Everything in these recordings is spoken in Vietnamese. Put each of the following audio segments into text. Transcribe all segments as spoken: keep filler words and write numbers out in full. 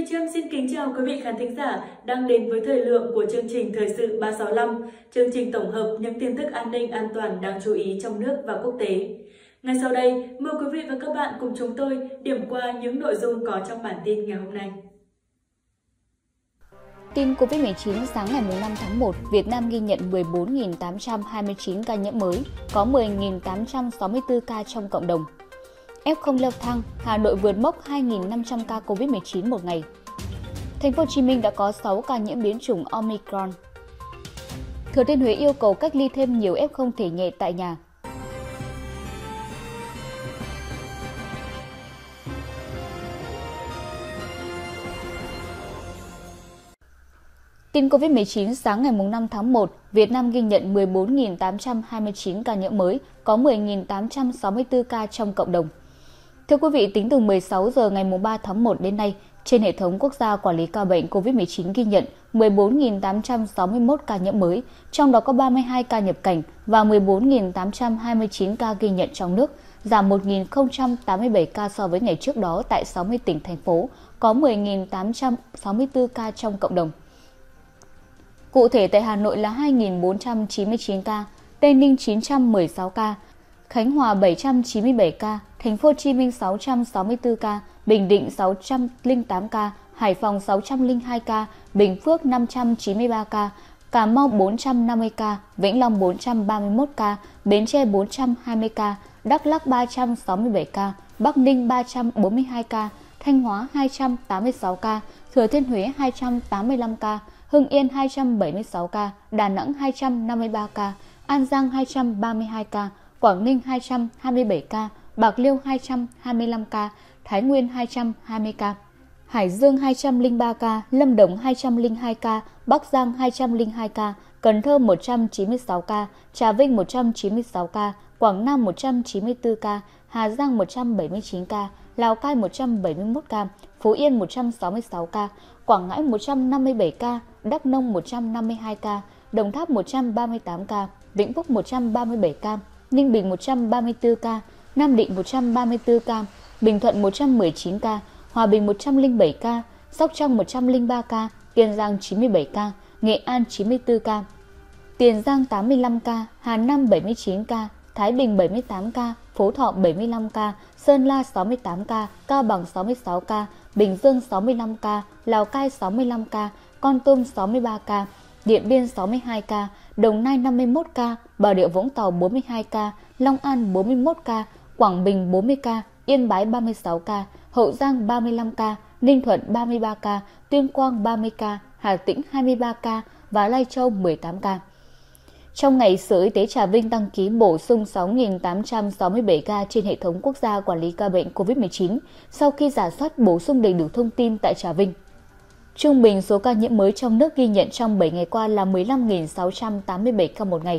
Trâm xin kính chào quý vị khán thính giả đang đến với thời lượng của chương trình Thời sự ba sáu năm, chương trình tổng hợp những tin tức an ninh an toàn đáng chú ý trong nước và quốc tế. Ngay sau đây, mời quý vị và các bạn cùng chúng tôi điểm qua những nội dung có trong bản tin ngày hôm nay. Tin Covid mười chín sáng ngày năm tháng một, Việt Nam ghi nhận mười bốn nghìn tám trăm hai mươi chín ca nhiễm mới, có mười nghìn tám trăm sáu mươi tư ca trong cộng đồng. ép không leo thang, Hà Nội vượt mốc hai nghìn năm trăm ca Covid mười chín một ngày. Thành phố Hồ Chí Minh đã có sáu ca nhiễm biến chủng Omicron. Thừa Thiên Huế yêu cầu cách ly thêm nhiều ép không thể nhẹ tại nhà. Tin Covid mười chín sáng ngày năm tháng một, Việt Nam ghi nhận mười bốn nghìn tám trăm hai mươi chín ca nhiễm mới, có mười nghìn tám trăm sáu mươi tư ca trong cộng đồng. Thưa quý vị, tính từ mười sáu giờ ngày ba tháng một đến nay, trên hệ thống quốc gia quản lý ca bệnh Covid mười chín ghi nhận mười bốn nghìn tám trăm sáu mươi mốt ca nhiễm mới, trong đó có ba mươi hai ca nhập cảnh và mười bốn nghìn tám trăm hai mươi chín ca ghi nhận trong nước, giảm một nghìn không trăm tám mươi bảy ca so với ngày trước đó tại sáu mươi tỉnh, thành phố, có mười nghìn tám trăm sáu mươi tư ca trong cộng đồng. Cụ thể tại Hà Nội là hai nghìn bốn trăm chín mươi chín ca, Tây Ninh chín trăm mười sáu ca, Khánh Hòa bảy trăm chín mươi bảy ca, Thành phố Hồ Chí Minh sáu trăm sáu mươi tư ca, Bình Định sáu trăm lẻ tám ca, Hải Phòng sáu trăm lẻ hai ca, Bình Phước năm trăm chín mươi ba ca, Cà Mau bốn trăm năm mươi ca, Vĩnh Long bốn trăm ba mươi mốt ca, Bến Tre bốn trăm hai mươi ca, Đắk Lắk ba trăm sáu mươi bảy ca, Bắc Ninh ba trăm bốn mươi hai ca, Thanh Hóa hai trăm tám mươi sáu ca, Thừa Thiên Huế hai trăm tám mươi lăm ca, Hưng Yên hai trăm bảy mươi sáu ca, Đà Nẵng hai trăm năm mươi ba ca, An Giang hai trăm ba mươi hai ca, Quảng Ninh hai trăm hai mươi bảy ca, Bạc Liêu hai trăm hai mươi lăm ca, Thái Nguyên hai trăm hai mươi ca, Hải Dương hai trăm lẻ ba ca, Lâm Đồng hai trăm lẻ hai ca, Bắc Giang hai trăm lẻ hai ca, Cần Thơ một trăm chín mươi sáu ca, Trà Vinh một trăm chín mươi sáu ca, Quảng Nam một trăm chín mươi tư ca, Hà Giang một trăm bảy mươi chín ca, Lào Cai một trăm bảy mươi mốt ca, Phú Yên một trăm sáu mươi sáu ca, Quảng Ngãi một trăm năm mươi bảy ca, Đắk Nông một trăm năm mươi hai ca, Đồng Tháp một trăm ba mươi tám ca, Vĩnh Phúc một trăm ba mươi bảy ca, Ninh Bình một trăm ba mươi tư ca, Nam Định một trăm ba mươi tư ca, Bình Thuận một trăm mười chín ca, Hòa Bình một trăm lẻ bảy ca, Sóc Trăng một trăm lẻ ba ca, Tiền Giang chín mươi bảy ca, Nghệ An chín mươi tư ca, Tiền Giang tám mươi lăm ca, Hà Nam bảy mươi chín ca, Thái Bình bảy mươi tám ca, Phú Thọ bảy mươi lăm ca, Sơn La sáu mươi tám ca, Cao Bằng sáu mươi sáu ca, Bình Dương sáu mươi lăm ca, Lào Cai sáu mươi lăm ca, Kon Tum sáu mươi ba ca, Điện Biên sáu mươi hai ca, Đồng Nai năm mươi mốt ca, Bà Rịa Vũng Tàu bốn mươi hai ca, Long An bốn mươi mốt ca, Quảng Bình bốn mươi ca, Yên Bái ba mươi sáu ca, Hậu Giang ba mươi lăm ca, Ninh Thuận ba mươi ba ca, Tuyên Quang ba mươi ca, Hà Tĩnh hai mươi ba ca và Lai Châu mười tám ca. Trong ngày, Sở Y tế Trà Vinh đăng ký bổ sung sáu nghìn tám trăm sáu mươi bảy ca trên hệ thống quốc gia quản lý ca bệnh Covid mười chín sau khi rà soát bổ sung đầy đủ thông tin tại Trà Vinh. Trung bình số ca nhiễm mới trong nước ghi nhận trong bảy ngày qua là mười lăm nghìn sáu trăm tám mươi bảy ca một ngày.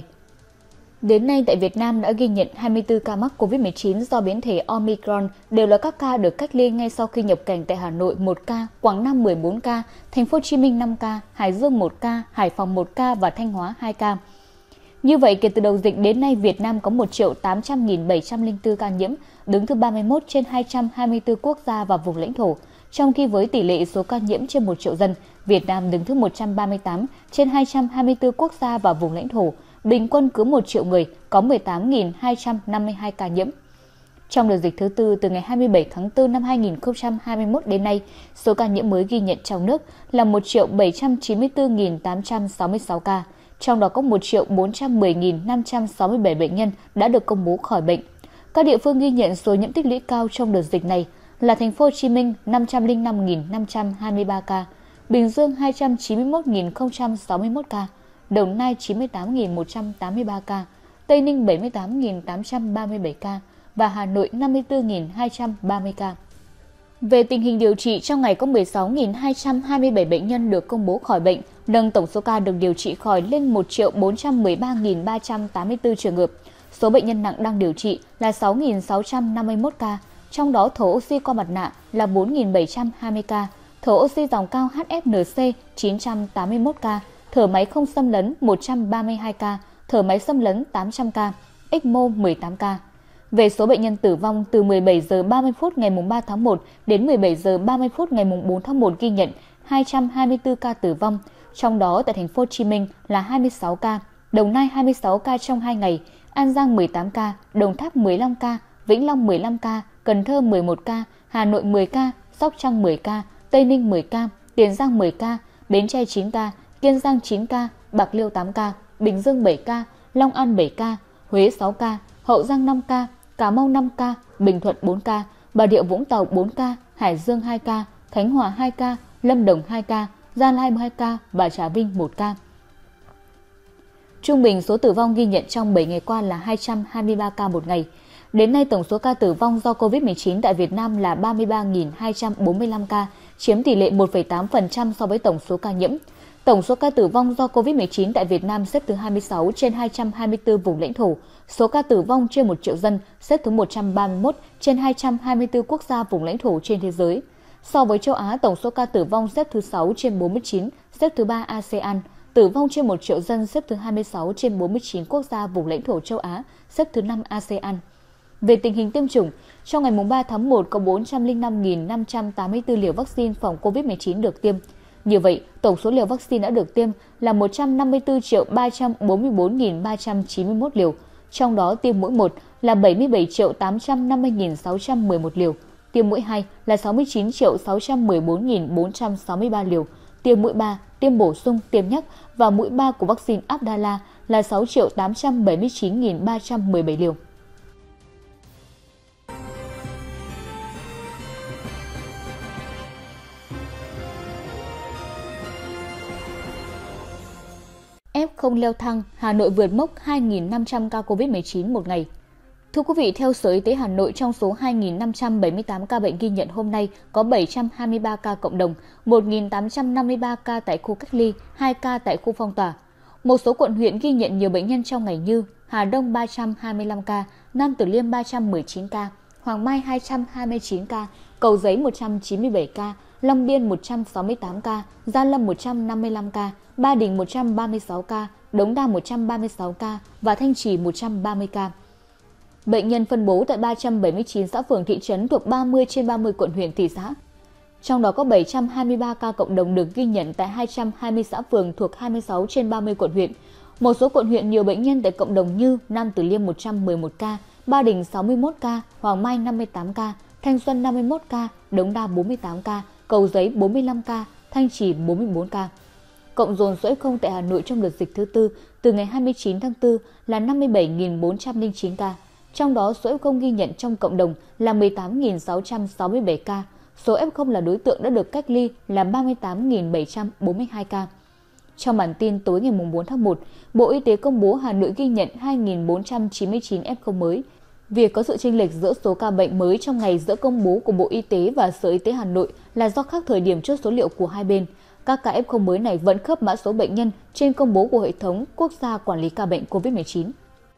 Đến nay tại Việt Nam đã ghi nhận hai mươi tư ca mắc Covid mười chín do biến thể Omicron, đều là các ca được cách ly ngay sau khi nhập cảnh tại Hà Nội một ca, Quảng Nam mười bốn ca, Thành phố Hồ Chí Minh năm ca, Hải Dương một ca, Hải Phòng một ca và Thanh Hóa hai ca. Như vậy, kể từ đầu dịch đến nay, Việt Nam có một triệu tám trăm nghìn bảy trăm lẻ bốn ca nhiễm, đứng thứ ba mươi mốt trên hai trăm hai mươi tư quốc gia và vùng lãnh thổ. Trong khi với tỷ lệ số ca nhiễm trên một triệu dân, Việt Nam đứng thứ một trăm ba mươi tám trên hai trăm hai mươi tư quốc gia và vùng lãnh thổ. Bình quân cứ một triệu người có mười tám nghìn hai trăm năm mươi hai ca nhiễm. Trong đợt dịch thứ tư từ ngày hai mươi bảy tháng tư năm hai nghìn không trăm hai mươi mốt đến nay, số ca nhiễm mới ghi nhận trong nước là một triệu bảy trăm chín mươi tư nghìn tám trăm sáu mươi sáu ca. Trong đó có một triệu bốn trăm mười nghìn năm trăm sáu mươi bảy bệnh nhân đã được công bố khỏi bệnh. Các địa phương ghi nhận số nhiễm tích lũy cao trong đợt dịch này là Thành phố Hồ Chí Minh năm trăm lẻ năm nghìn năm trăm hai mươi ba ca, Bình Dương hai trăm chín mươi mốt nghìn không trăm sáu mươi mốt ca, Đồng Nai chín mươi tám nghìn một trăm tám mươi ba ca, Tây Ninh bảy mươi tám nghìn tám trăm ba mươi bảy ca và Hà Nội năm mươi tư nghìn hai trăm ba mươi ca. Về tình hình điều trị, trong ngày có mười sáu nghìn hai trăm hai mươi bảy bệnh nhân được công bố khỏi bệnh, nâng tổng số ca được điều trị khỏi lên một triệu bốn trăm mười ba nghìn ba trăm tám mươi tư trường hợp. Số bệnh nhân nặng đang điều trị là sáu nghìn sáu trăm năm mươi mốt ca, trong đó thở oxy qua mặt nạ là bốn nghìn bảy trăm hai mươi ca, thở oxy dòng cao hát ép en xê chín trăm tám mươi mốt ca, thở máy không xâm lấn một trăm ba mươi hai ca, thở máy xâm lấn tám trăm ca, ếch mô mười tám ca. Về số bệnh nhân tử vong, từ mười bảy giờ ba mươi phút ngày ba tháng một đến mười bảy giờ ba mươi phút ngày bốn tháng một ghi nhận hai trăm hai mươi tư ca tử vong, trong đó tại thành phố Hồ Chí Minh là hai mươi sáu ca, Đồng Nai hai mươi sáu ca trong hai ngày, An Giang mười tám ca, Đồng Tháp mười lăm ca, Vĩnh Long mười lăm ca, Cần Thơ mười một ca, Hà Nội mười ca, Sóc Trăng mười ca, Tây Ninh mười ca, Tiền Giang mười ca, Bến Tre chín ca, Kiên Giang chín ca, Bạc Liêu tám ca, Bình Dương bảy ca, Long An bảy ca, Huế sáu ca, Hậu Giang năm ca, Cà Mau năm ca, Bình Thuận bốn ca, Bà Rịa Vũng Tàu bốn ca, Hải Dương hai ca, Khánh Hòa hai ca, Lâm Đồng hai ca, Gia Lai hai ca và Trà Vinh một ca. Trung bình số tử vong ghi nhận trong bảy ngày qua là hai trăm hai mươi ba ca một ngày. Đến nay, tổng số ca tử vong do covid mười chín tại Việt Nam là ba mươi ba nghìn hai trăm bốn mươi lăm ca, chiếm tỷ lệ một phẩy tám phần trăm so với tổng số ca nhiễm. Tổng số ca tử vong do covid mười chín tại Việt Nam xếp thứ hai mươi sáu trên hai trăm hai mươi tư vùng lãnh thổ. Số ca tử vong trên một triệu dân xếp thứ một trăm ba mươi mốt trên hai trăm hai mươi tư quốc gia vùng lãnh thổ trên thế giới. So với châu Á, tổng số ca tử vong xếp thứ sáu trên bốn mươi chín, xếp thứ ba a sê an. Tử vong trên một triệu dân xếp thứ hai mươi sáu trên bốn mươi chín quốc gia vùng lãnh thổ châu Á, xếp thứ năm a sê an. Về tình hình tiêm chủng, trong ngày ba tháng một có bốn trăm lẻ năm nghìn năm trăm tám mươi tư liều vaccine phòng covid mười chín được tiêm. Như vậy, tổng số liều vaccine đã được tiêm là một trăm năm mươi tư triệu ba trăm bốn mươi bốn nghìn ba trăm chín mươi mốt liều, trong đó tiêm mũi một là bảy mươi bảy triệu tám trăm năm mươi nghìn sáu trăm mười một liều, tiêm mũi hai là sáu mươi chín triệu sáu trăm mười bốn nghìn bốn trăm sáu mươi ba liều, tiêm mũi ba, tiêm bổ sung, tiêm nhắc và mũi ba của vaccine Abdala là sáu triệu tám trăm bảy mươi chín nghìn ba trăm mười bảy liều. ép không leo thang, Hà Nội vượt mốc hai nghìn năm trăm ca covid mười chín một ngày. Thưa quý vị, theo Sở Y tế Hà Nội, trong số hai nghìn năm trăm bảy mươi tám ca bệnh ghi nhận hôm nay, có bảy trăm hai mươi ba ca cộng đồng, một nghìn tám trăm năm mươi ba ca tại khu cách ly, hai ca tại khu phong tỏa. Một số quận huyện ghi nhận nhiều bệnh nhân trong ngày như Hà Đông ba trăm hai mươi lăm ca, Nam Từ Liêm ba trăm mười chín ca, Hoàng Mai hai trăm hai mươi chín ca, Cầu Giấy một trăm chín mươi bảy ca, Long Biên một trăm sáu mươi tám ca, Gia Lâm một trăm năm mươi lăm ca, Ba Đình một trăm ba mươi sáu ca, Đống Đa một trăm ba mươi sáu ca và Thanh Trì một trăm ba mươi ca. Bệnh nhân phân bố tại ba trăm bảy mươi chín xã phường thị trấn thuộc ba mươi trên ba mươi quận huyện thị xã. Trong đó có bảy trăm hai mươi ba ca cộng đồng được ghi nhận tại hai trăm hai mươi xã phường thuộc hai mươi sáu trên ba mươi quận huyện. Một số quận huyện nhiều bệnh nhân tại cộng đồng như Nam Từ Liêm một trăm mười một ca, Ba Đình sáu mươi mốt ca, Hoàng Mai năm mươi tám ca, Thanh Xuân năm mươi mốt ca, Đống Đa bốn mươi tám ca, Cầu Giấy bốn mươi lăm ca, Thanh Trì bốn mươi bốn ca. Cộng dồn số ép không tại Hà Nội trong đợt dịch thứ tư từ ngày hai mươi chín tháng tư là năm mươi bảy nghìn bốn trăm lẻ chín ca. Trong đó số ép không ghi nhận trong cộng đồng là mười tám nghìn sáu trăm sáu mươi bảy ca. Số ép không là đối tượng đã được cách ly là ba mươi tám nghìn bảy trăm bốn mươi hai ca. Trong bản tin tối ngày bốn tháng một, Bộ Y tế công bố Hà Nội ghi nhận hai nghìn bốn trăm chín mươi chín ép không mới. Việc có sự chênh lệch giữa số ca bệnh mới trong ngày giữa công bố của Bộ Y tế và Sở Y tế Hà Nội là do khác thời điểm chốt số liệu của hai bên. Các ca ép không mới này vẫn khớp mã số bệnh nhân trên công bố của hệ thống quốc gia quản lý ca bệnh covid mười chín.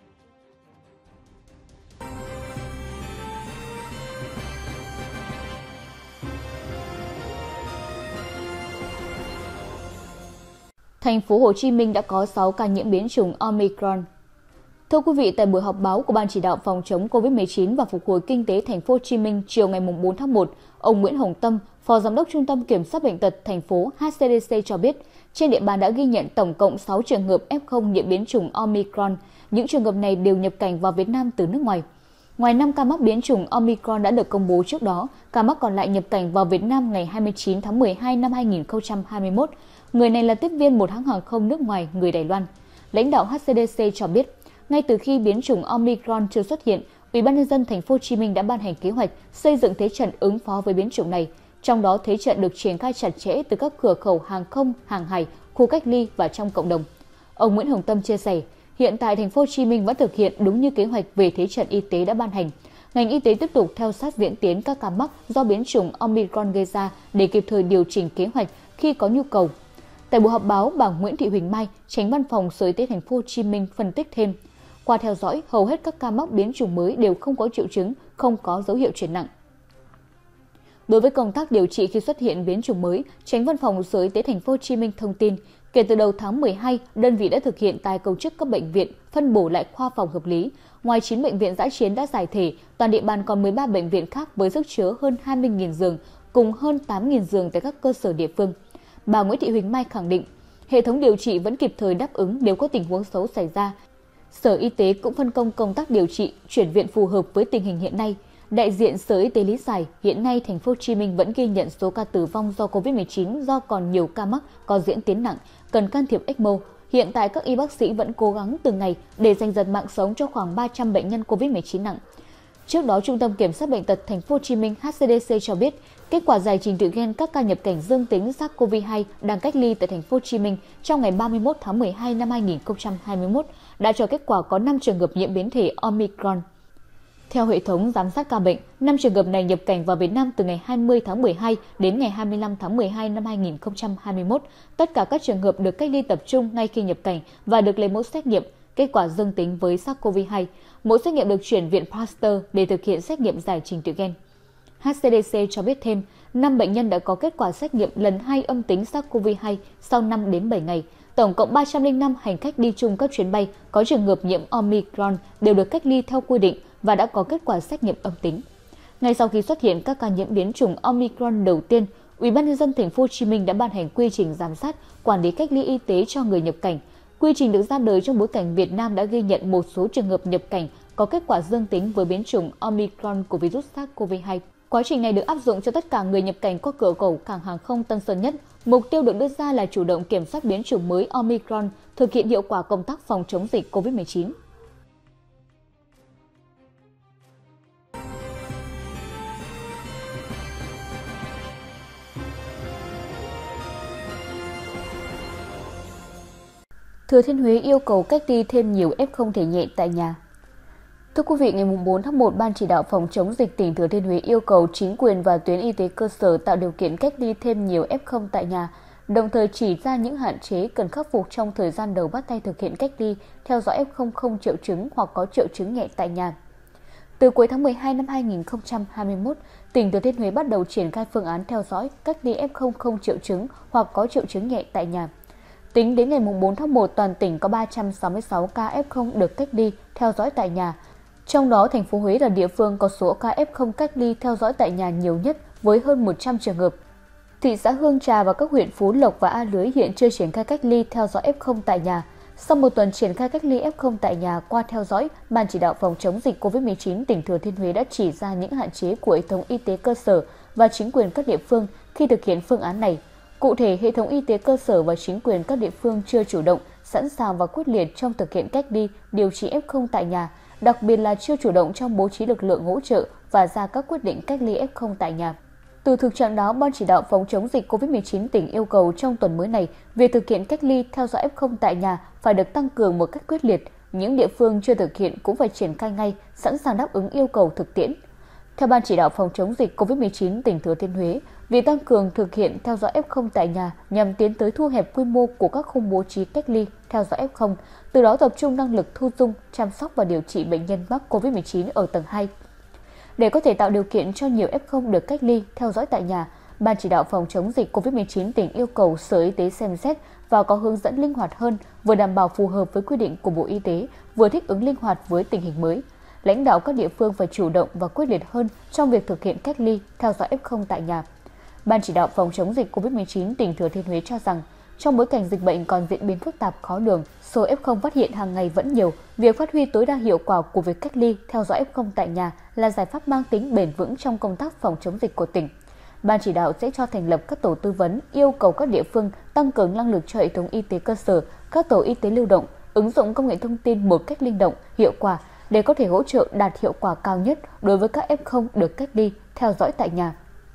Thành phố Hồ Chí Minh đã có sáu ca nhiễm biến chủng Omicron. Thưa quý vị, tại buổi họp báo của Ban chỉ đạo phòng chống covid mười chín và phục hồi kinh tế Thành phố Hồ Chí Minh chiều ngày bốn tháng một, ông Nguyễn Hồng Tâm, Phó Giám đốc Trung tâm Kiểm soát bệnh tật thành phố H C D C cho biết, trên địa bàn đã ghi nhận tổng cộng sáu trường hợp ép không nhiễm biến chủng Omicron. Những trường hợp này đều nhập cảnh vào Việt Nam từ nước ngoài. Ngoài năm ca mắc biến chủng Omicron đã được công bố trước đó, ca mắc còn lại nhập cảnh vào Việt Nam ngày hai mươi chín tháng mười hai năm hai nghìn không trăm hai mươi mốt. Người này là tiếp viên một hãng hàng không nước ngoài người Đài Loan. Lãnh đạo H C D C cho biết, ngay từ khi biến chủng Omicron chưa xuất hiện, Ủy ban nhân dân Thành phố Hồ Chí Minh đã ban hành kế hoạch xây dựng thế trận ứng phó với biến chủng này. Trong đó, thế trận được triển khai chặt chẽ từ các cửa khẩu hàng không, hàng hải, khu cách ly và trong cộng đồng. Ông Nguyễn Hồng Tâm chia sẻ, hiện tại Thành phố Hồ Chí Minh vẫn thực hiện đúng như kế hoạch về thế trận y tế đã ban hành. Ngành y tế tiếp tục theo sát diễn tiến các ca mắc do biến chủng Omicron gây ra để kịp thời điều chỉnh kế hoạch khi có nhu cầu. Tại buổi họp báo, bà Nguyễn Thị Huỳnh Mai, Chánh Văn phòng Sở Y tế Thành phố Hồ Chí Minh phân tích thêm, qua theo dõi, hầu hết các ca mắc biến chủng mới đều không có triệu chứng, không có dấu hiệu chuyển nặng. Đối với công tác điều trị khi xuất hiện biến chủng mới, Chánh Văn phòng Sở Y tế Thành phố Hồ Chí Minh thông tin, Kể từ đầu tháng mười hai, đơn vị đã thực hiện tái cấu trúc các bệnh viện, phân bổ lại khoa phòng hợp lý. Ngoài chín bệnh viện dã chiến đã giải thể, toàn địa bàn còn mười ba bệnh viện khác với sức chứa hơn hai mươi nghìn giường, cùng hơn tám nghìn giường tại các cơ sở địa phương. Bà Nguyễn Thị Huỳnh Mai khẳng định, hệ thống điều trị vẫn kịp thời đáp ứng nếu có tình huống xấu xảy ra. Sở Y tế cũng phân công công tác điều trị, chuyển viện phù hợp với tình hình hiện nay. Đại diện Sở Y tế lý giải, hiện nay thành phố Hồ Chí Minh vẫn ghi nhận số ca tử vong do Covid mười chín do còn nhiều ca mắc có diễn tiến nặng, cần can thiệp ECMO. Hiện tại các y bác sĩ vẫn cố gắng từng ngày để giành giật mạng sống cho khoảng ba trăm bệnh nhân Covid mười chín nặng. Trước đó, Trung tâm Kiểm soát bệnh tật thành phố Hồ Chí Minh H C D C cho biết, kết quả giải trình tự gen các ca nhập cảnh dương tính SARS-xê o vê hai đang cách ly tại thành phố Hồ Chí Minh trong ngày ba mươi mốt tháng mười hai năm hai nghìn không trăm hai mươi mốt đã cho kết quả có năm trường hợp nhiễm biến thể Omicron. Theo hệ thống giám sát ca bệnh, năm trường hợp này nhập cảnh vào Việt Nam từ ngày hai mươi tháng mười hai đến ngày hai mươi lăm tháng mười hai năm hai nghìn không trăm hai mươi mốt. Tất cả các trường hợp được cách ly tập trung ngay khi nhập cảnh và được lấy mẫu xét nghiệm, kết quả dương tính với SARS-xê o vê hai. Mẫu xét nghiệm được chuyển viện Pasteur để thực hiện xét nghiệm giải trình tự gen. H C D C cho biết thêm, năm bệnh nhân đã có kết quả xét nghiệm lần hai âm tính SARS-xê o vê hai sau năm đến bảy ngày. Tổng cộng ba trăm lẻ năm hành khách đi chung các chuyến bay có trường hợp nhiễm Omicron đều được cách ly theo quy định và đã có kết quả xét nghiệm âm tính. Ngay sau khi xuất hiện các ca nhiễm biến chủng Omicron đầu tiên, Ủy ban nhân dân thành phố Hồ Chí Minh đã ban hành quy trình giám sát, quản lý cách ly y tế cho người nhập cảnh. Quy trình được ra đời trong bối cảnh Việt Nam đã ghi nhận một số trường hợp nhập cảnh có kết quả dương tính với biến chủng Omicron của virus SARS-xê o vê hai. Quá trình này được áp dụng cho tất cả người nhập cảnh qua cửa khẩu cảng hàng không Tân Sơn Nhất. Mục tiêu được đưa ra là chủ động kiểm soát biến chủng mới Omicron, thực hiện hiệu quả công tác phòng chống dịch Covid mười chín. Thừa Thiên Huế yêu cầu cách ly thêm nhiều ép không thể nhẹ tại nhà. Thưa quý vị, ngày bốn tháng một, Ban chỉ đạo phòng chống dịch tỉnh Thừa Thiên Huế yêu cầu chính quyền và tuyến y tế cơ sở tạo điều kiện cách ly thêm nhiều ép không tại nhà, đồng thời chỉ ra những hạn chế cần khắc phục trong thời gian đầu bắt tay thực hiện cách ly, theo dõi ép không không triệu chứng hoặc có triệu chứng nhẹ tại nhà. Từ cuối tháng mười hai năm hai nghìn không trăm hai mươi mốt, tỉnh Thừa Thiên Huế bắt đầu triển khai phương án theo dõi, cách ly ép không không triệu chứng hoặc có triệu chứng nhẹ tại nhà. Tính đến ngày bốn tháng một, toàn tỉnh có ba trăm sáu mươi sáu ca ép không được cách ly, theo dõi tại nhà. Trong đó, thành phố Huế là địa phương có số ca ép không cách ly theo dõi tại nhà nhiều nhất với hơn một trăm trường hợp. Thị xã Hương Trà và các huyện Phú Lộc và A Lưới hiện chưa triển khai cách ly theo dõi ép không tại nhà. Sau một tuần triển khai cách ly ép không tại nhà qua theo dõi, Ban chỉ đạo phòng chống dịch Covid mười chín tỉnh Thừa Thiên Huế đã chỉ ra những hạn chế của hệ thống y tế cơ sở và chính quyền các địa phương khi thực hiện phương án này. Cụ thể, hệ thống y tế cơ sở và chính quyền các địa phương chưa chủ động, sẵn sàng và quyết liệt trong thực hiện cách ly, điều trị ép không tại nhà, đặc biệt là chưa chủ động trong bố trí lực lượng hỗ trợ và ra các quyết định cách ly ép không tại nhà. Từ thực trạng đó, Ban chỉ đạo phòng chống dịch Covid mười chín tỉnh yêu cầu trong tuần mới này, việc thực hiện cách ly theo dõi ép không tại nhà phải được tăng cường một cách quyết liệt. Những địa phương chưa thực hiện cũng phải triển khai ngay, sẵn sàng đáp ứng yêu cầu thực tiễn. Theo Ban chỉ đạo phòng chống dịch Covid mười chín tỉnh Thừa Thiên Huế, việc tăng cường thực hiện theo dõi ép không tại nhà nhằm tiến tới thu hẹp quy mô của các khung bố trí cách ly theo dõi ép không, từ đó tập trung năng lực thu dung, chăm sóc và điều trị bệnh nhân mắc Covid mười chín ở tầng hai. Để có thể tạo điều kiện cho nhiều ép không được cách ly, theo dõi tại nhà, Ban chỉ đạo phòng chống dịch Covid mười chín tỉnh yêu cầu Sở Y tế xem xét và có hướng dẫn linh hoạt hơn, vừa đảm bảo phù hợp với quy định của Bộ Y tế, vừa thích ứng linh hoạt với tình hình mới. Lãnh đạo các địa phương phải chủ động và quyết liệt hơn trong việc thực hiện cách ly, theo dõi ép không tại nhà. Ban chỉ đạo phòng chống dịch Covid mười chín tỉnh Thừa Thiên Huế cho rằng, trong bối cảnh dịch bệnh còn diễn biến phức tạp khó lường, số ép không phát hiện hàng ngày vẫn nhiều, việc phát huy tối đa hiệu quả của việc cách ly, theo dõi ép không tại nhà là giải pháp mang tính bền vững trong công tác phòng chống dịch của tỉnh. Ban chỉ đạo sẽ cho thành lập các tổ tư vấn, yêu cầu các địa phương tăng cường năng lực cho hệ thống y tế cơ sở, các tổ y tế lưu động, ứng dụng công nghệ thông tin một cách linh động, hiệu quả để có thể hỗ trợ đạt hiệu quả cao nhất đối với các ép không được cách ly, theo dõi tại nhà.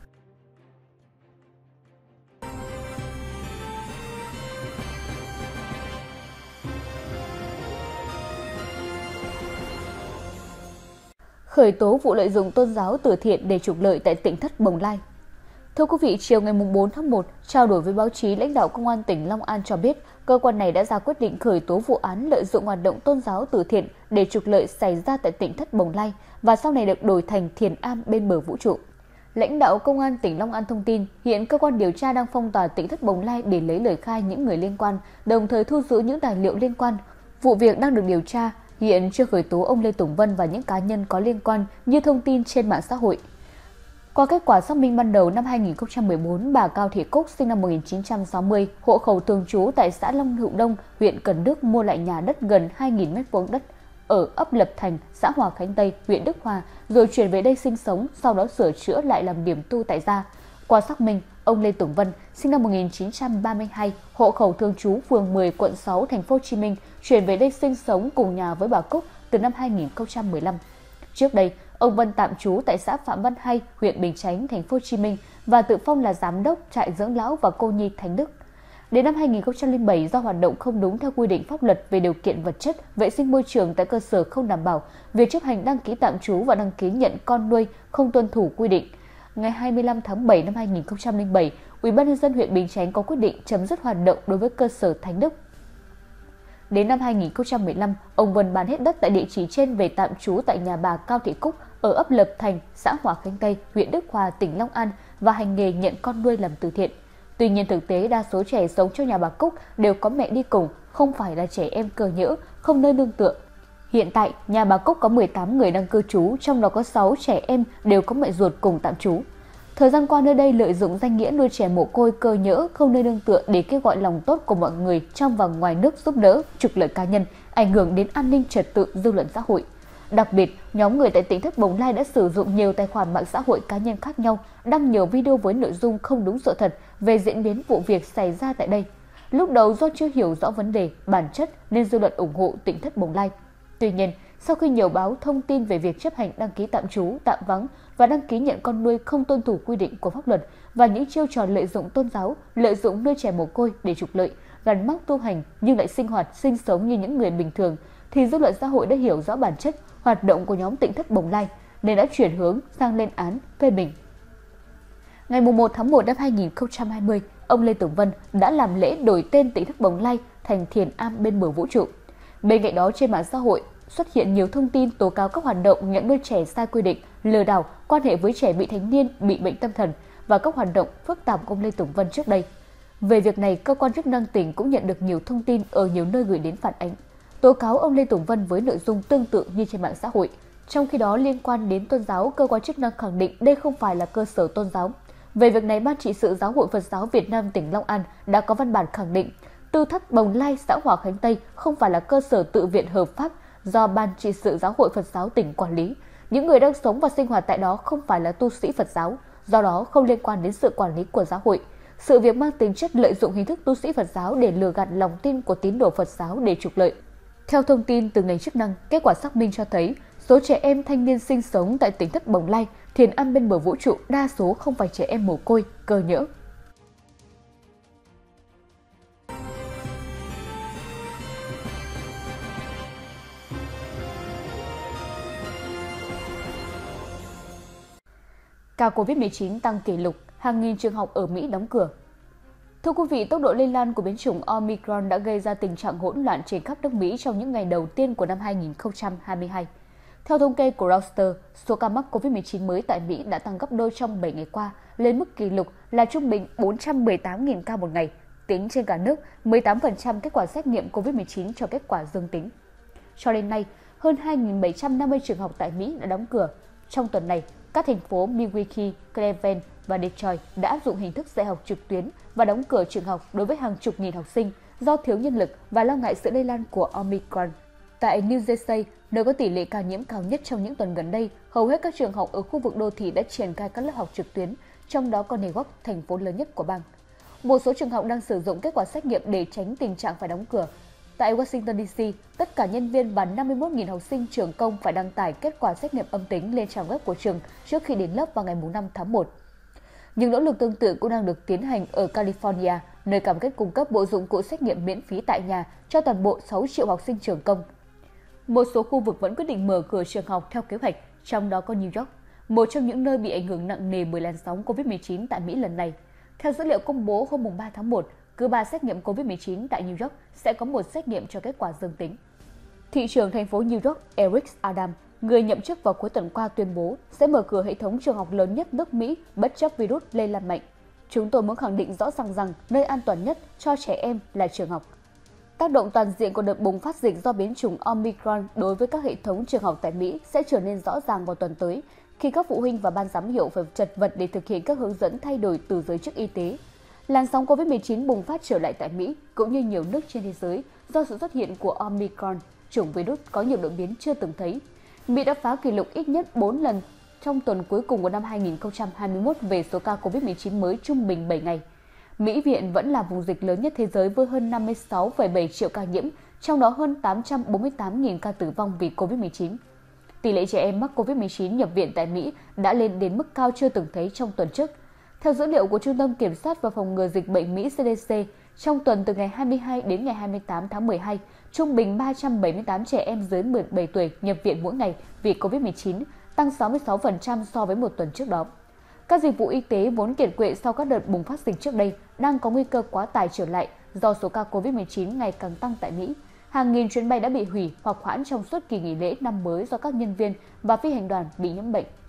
Khởi tố vụ lợi dụng tôn giáo từ thiện để trục lợi tại tỉnh Thất Bồng Lai. Thưa quý vị, chiều ngày bốn tháng một, trao đổi với báo chí, lãnh đạo Công an tỉnh Long An cho biết, cơ quan này đã ra quyết định khởi tố vụ án lợi dụng hoạt động tôn giáo từ thiện để trục lợi xảy ra tại tỉnh Thất Bồng Lai và sau này được đổi thành Thiền Am bên bờ vũ trụ. Lãnh đạo Công an tỉnh Long An thông tin, hiện cơ quan điều tra đang phong tỏa tỉnh thất Bồng Lai để lấy lời khai những người liên quan, đồng thời thu giữ những tài liệu liên quan. Vụ việc đang được điều tra, hiện chưa khởi tố ông Lê Tùng Vân và những cá nhân có liên quan như thông tin trên mạng xã hội. Qua kết quả xác minh ban đầu năm hai nghìn không trăm mười bốn, bà Cao Thị Cúc sinh năm một nghìn chín trăm sáu mươi, hộ khẩu thường trú tại xã Long Hữu Đông, huyện Cần Đước mua lại nhà đất gần hai nghìn mét vuông đất ở ấp Lập Thành, xã Hòa Khánh Tây, huyện Đức Hòa, rồi chuyển về đây sinh sống, sau đó sửa chữa lại làm điểm tu tại gia. Qua xác minh, ông Lê Tùng Vân, sinh năm một nghìn chín trăm ba mươi hai, hộ khẩu thường trú phường mười, quận sáu, thành phố Hồ Chí Minh, chuyển về đây sinh sống cùng nhà với bà Cúc từ năm hai nghìn không trăm mười lăm. Trước đây, ông Vân tạm trú tại xã Phạm Văn Hay, huyện Bình Chánh, thành phố Hồ Chí Minh và tự phong là giám đốc trại dưỡng lão và cô nhi Thánh Đức. Đến năm hai nghìn không trăm lẻ bảy, do hoạt động không đúng theo quy định pháp luật về điều kiện vật chất, vệ sinh môi trường tại cơ sở không đảm bảo, việc chấp hành đăng ký tạm trú và đăng ký nhận con nuôi không tuân thủ quy định. Ngày hai mươi lăm tháng bảy năm hai nghìn không trăm lẻ bảy, Ủy ban nhân dân huyện Bình Chánh có quyết định chấm dứt hoạt động đối với cơ sở Thánh Đức. Đến năm hai nghìn không trăm mười lăm, ông Vân bán hết đất tại địa chỉ trên về tạm trú tại nhà bà Cao Thị Cúc ở ấp Lập Thành, xã Hòa Khánh Tây, huyện Đức Hòa, tỉnh Long An và hành nghề nhận con nuôi làm từ thiện. Tuy nhiên thực tế đa số trẻ sống trong nhà bà Cúc đều có mẹ đi cùng, không phải là trẻ em cơ nhỡ, không nơi nương tựa. Hiện tại, nhà bà Cúc có mười tám người đang cư trú, trong đó có sáu trẻ em đều có mẹ ruột cùng tạm trú. Thời gian qua nơi đây lợi dụng danh nghĩa nuôi trẻ mồ côi cơ nhỡ không nơi nương tựa để kêu gọi lòng tốt của mọi người trong và ngoài nước giúp đỡ, trục lợi cá nhân, ảnh hưởng đến an ninh trật tự dư luận xã hội. Đặc biệt, nhóm người tại tỉnh thất Bồng Lai đã sử dụng nhiều tài khoản mạng xã hội cá nhân khác nhau, đăng nhiều video với nội dung không đúng sự thật về diễn biến vụ việc xảy ra tại đây. Lúc đầu do chưa hiểu rõ vấn đề, bản chất nên dư luận ủng hộ tỉnh thất Bồng Lai. Tuy nhiên, sau khi nhiều báo thông tin về việc chấp hành đăng ký tạm trú, tạm vắng và đăng ký nhận con nuôi không tuân thủ quy định của pháp luật và những chiêu trò lợi dụng tôn giáo, lợi dụng nuôi trẻ mồ côi để trục lợi, gắn mác tu hành nhưng lại sinh hoạt, sinh sống như những người bình thường, thì dư luận xã hội đã hiểu rõ bản chất, hoạt động của nhóm tỉnh thất Bồng Lai nên đã chuyển hướng sang lên án, phê bình. Ngày mùng một tháng một năm hai nghìn không trăm hai mươi, ông Lê Tùng Vân đã làm lễ đổi tên tỉnh thất Bồng Lai thành Thiền Am bên bờ vũ trụ. Bên cạnh đó, trên mạng xã hội xuất hiện nhiều thông tin tố cáo các hoạt động nhận nuôi trẻ sai quy định, lừa đảo, quan hệ với trẻ vị thành niên bị bệnh tâm thần và các hoạt động phức tạp của ông Lê Tùng Vân trước đây. Về việc này, cơ quan chức năng tỉnh cũng nhận được nhiều thông tin ở nhiều nơi gửi đến phản ánh, tố cáo ông Lê Tùng Vân với nội dung tương tự như trên mạng xã hội. Trong khi đó, liên quan đến tôn giáo, cơ quan chức năng khẳng định đây không phải là cơ sở tôn giáo. Về việc này, Ban trị sự Giáo hội Phật giáo Việt Nam tỉnh Long An đã có văn bản khẳng định Tư thất Bồng Lai, xã Hòa Khánh Tây không phải là cơ sở tự viện hợp pháp do Ban trị sự Giáo hội Phật giáo tỉnh quản lý. Những người đang sống và sinh hoạt tại đó không phải là tu sĩ Phật giáo, do đó không liên quan đến sự quản lý của giáo hội. Sự việc mang tính chất lợi dụng hình thức tu sĩ Phật giáo để lừa gạt lòng tin của tín đồ Phật giáo để trục lợi. Theo thông tin từ ngành chức năng, kết quả xác minh cho thấy số trẻ em thanh niên sinh sống tại tỉnh thất Bồng Lai, Thiền Am bên bờ vũ trụ đa số không phải trẻ em mồ côi, cơ nhỡ. Ca Covid mười chín tăng kỷ lục, hàng nghìn trường học ở Mỹ đóng cửa. Thưa quý vị, tốc độ lây lan của biến chủng Omicron đã gây ra tình trạng hỗn loạn trên khắp nước Mỹ trong những ngày đầu tiên của năm hai nghìn không trăm hai mươi hai. Theo thống kê của Reuters, số ca mắc Covid mười chín mới tại Mỹ đã tăng gấp đôi trong bảy ngày qua, lên mức kỷ lục là trung bình bốn trăm mười tám nghìn ca một ngày. Tính trên cả nước, mười tám phần trăm kết quả xét nghiệm Covid mười chín cho kết quả dương tính. Cho đến nay, hơn hai nghìn bảy trăm năm mươi trường học tại Mỹ đã đóng cửa. Trong tuần này, các thành phố Milwaukee, Cleveland và Detroit đã áp dụng hình thức dạy học trực tuyến và đóng cửa trường học đối với hàng chục nghìn học sinh do thiếu nhân lực và lo ngại sự lây lan của Omicron. Tại New Jersey, nơi có tỷ lệ ca nhiễm cao nhất trong những tuần gần đây, hầu hết các trường học ở khu vực đô thị đã triển khai các lớp học trực tuyến, trong đó có New York, thành phố lớn nhất của bang. Một số trường học đang sử dụng kết quả xét nghiệm để tránh tình trạng phải đóng cửa. Tại Washington đê xê, tất cả nhân viên và năm mươi mốt nghìn học sinh trường công phải đăng tải kết quả xét nghiệm âm tính lên trang web của trường trước khi đến lớp vào ngày năm tháng một. Những nỗ lực tương tự cũng đang được tiến hành ở California, nơi cam kết cung cấp bộ dụng cụ xét nghiệm miễn phí tại nhà cho toàn bộ sáu triệu học sinh trường công. Một số khu vực vẫn quyết định mở cửa trường học theo kế hoạch, trong đó có New York, một trong những nơi bị ảnh hưởng nặng nề bởi làn sóng Covid mười chín tại Mỹ lần này. Theo dữ liệu công bố hôm ba tháng một, cứ ba xét nghiệm Covid mười chín tại New York sẽ có một xét nghiệm cho kết quả dương tính. Thị trưởng thành phố New York Eric Adams người nhậm chức vào cuối tuần qua tuyên bố sẽ mở cửa hệ thống trường học lớn nhất nước Mỹ bất chấp virus lây lan mạnh. Chúng tôi muốn khẳng định rõ ràng rằng nơi an toàn nhất cho trẻ em là trường học. Tác động toàn diện của đợt bùng phát dịch do biến chủng Omicron đối với các hệ thống trường học tại Mỹ sẽ trở nên rõ ràng vào tuần tới, khi các phụ huynh và ban giám hiệu phải chật vật để thực hiện các hướng dẫn thay đổi từ giới chức y tế. Làn sóng covid mười chín bùng phát trở lại tại Mỹ cũng như nhiều nước trên thế giới do sự xuất hiện của Omicron, chủng virus có nhiều đột biến chưa từng thấy. Mỹ đã phá kỷ lục ít nhất bốn lần trong tuần cuối cùng của năm hai nghìn không trăm hai mươi mốt về số ca covid mười chín mới trung bình bảy ngày. Mỹ hiện vẫn là vùng dịch lớn nhất thế giới với hơn năm mươi sáu phẩy bảy triệu ca nhiễm, trong đó hơn tám trăm bốn mươi tám nghìn ca tử vong vì covid mười chín. Tỷ lệ trẻ em mắc covid mười chín nhập viện tại Mỹ đã lên đến mức cao chưa từng thấy trong tuần trước. Theo dữ liệu của Trung tâm Kiểm soát và Phòng ngừa Dịch bệnh Mỹ C D C, trong tuần từ ngày hai mươi hai đến ngày hai mươi tám tháng mười hai, trung bình ba trăm bảy mươi tám trẻ em dưới mười bảy tuổi nhập viện mỗi ngày vì covid mười chín, tăng sáu mươi sáu phần trăm so với một tuần trước đó. Các dịch vụ y tế vốn kiệt quệ sau các đợt bùng phát dịch trước đây đang có nguy cơ quá tải trở lại do số ca covid mười chín ngày càng tăng tại Mỹ. Hàng nghìn chuyến bay đã bị hủy hoặc hoãn trong suốt kỳ nghỉ lễ năm mới do các nhân viên và phi hành đoàn bị nhiễm bệnh.